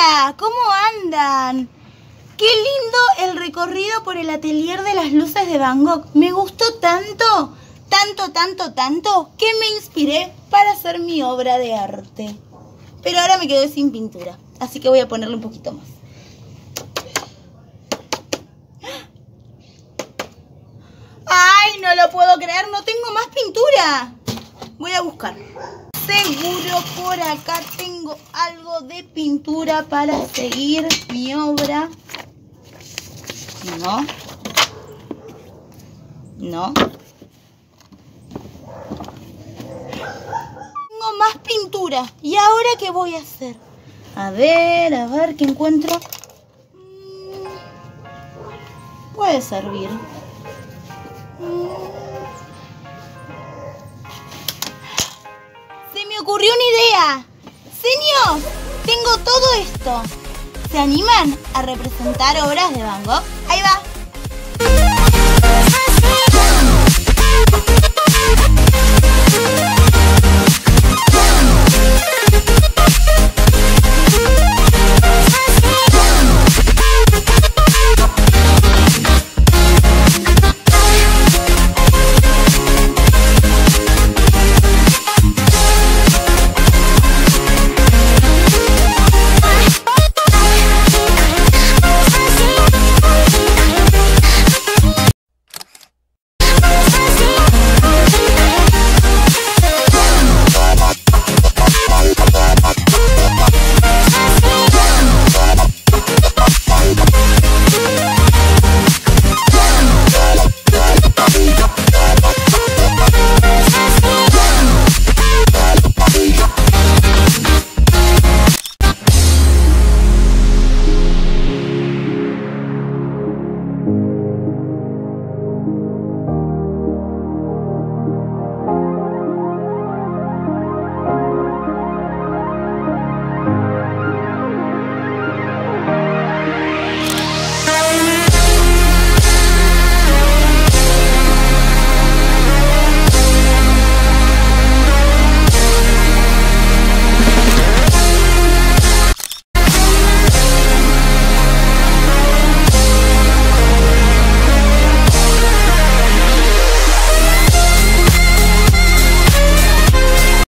Hola, ¿cómo andan? Qué lindo el recorrido por el atelier de las luces de Van Gogh. Me gustó tanto, que me inspiré para hacer mi obra de arte. Pero ahora me quedé sin pintura, así que voy a ponerle un poquito más. ¡Ay, no lo puedo creer! ¡No tengo más pintura! Voy a buscar. Seguro por acá tengo algo de pintura para seguir mi obra. No. No. Tengo más pintura. ¿Y ahora qué voy a hacer? A ver qué encuentro. Puede servir. Se me ocurrió una idea. Señor, tengo todo esto. ¿Se animan a representar obras de Van Gogh? Ahí va.